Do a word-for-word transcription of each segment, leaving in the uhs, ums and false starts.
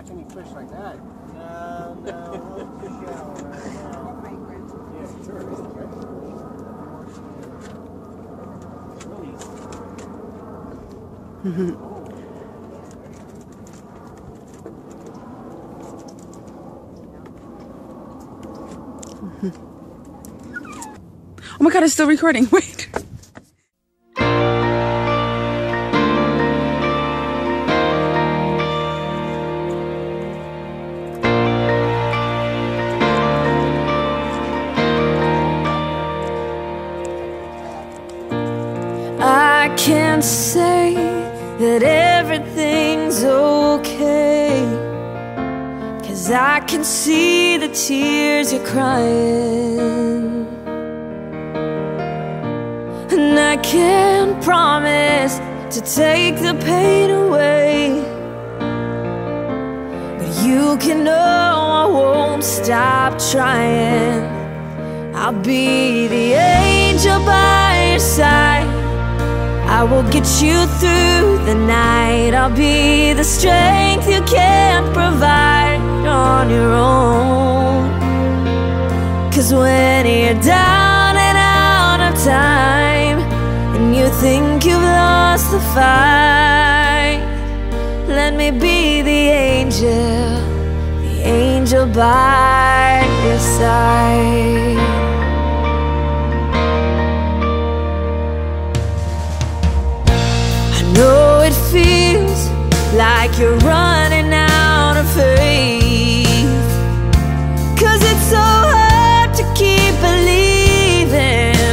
catch any fish like that. No, no, no fish out right now. Yeah, sure. Mm-hmm. Oh my god, it's still recording. Wait. I can't say that everything's okay, 'cause I can see the tears you're crying. And I can't promise to take the pain away, but you can know I won't stop trying. I'll be the angel by your side. I will get you through the night. I'll be the strength you can't provide on your own. 'Cause when you're down and out of time, and you think you've lost the fight, let me be the angel, the angel by your side. I know it feels like you're running out of faith, 'cause it's so hard to keep believing.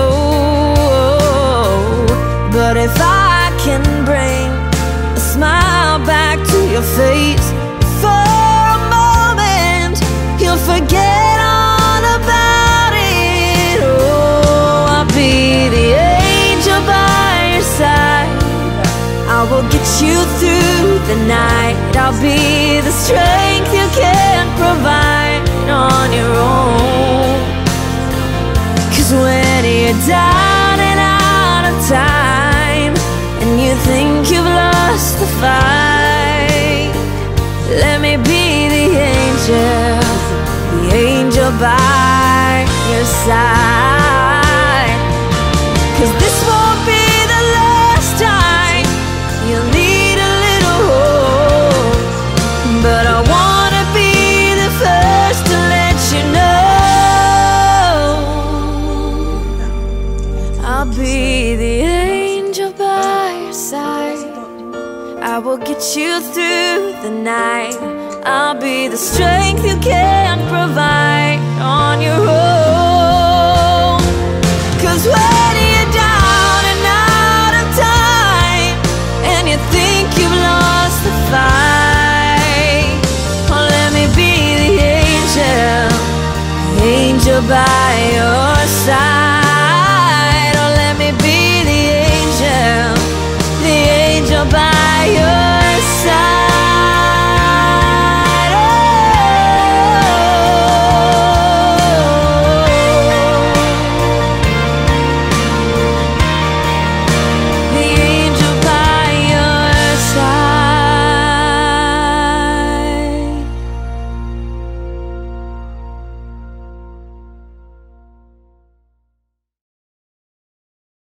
Oh, but if I can bring a smile back to your face for a moment, you'll forget all about it. Oh, I'll be the angel by your side. I will get you through the night. I'll be the strength you can't provide on your own. 'Cause when you're down and out of time, and you think you've lost the fight, let me be the angel, the angel by your side. 'Cause this won't be the last time you'll need a little hope, but I wanna be the first to let you know. I'll be the angel by your side. I will get you through the night. I'll be the strength you can't provide on your own. 'Cause when you're down and out of time, and you think you've lost the fight, oh, let me be the angel, the angel by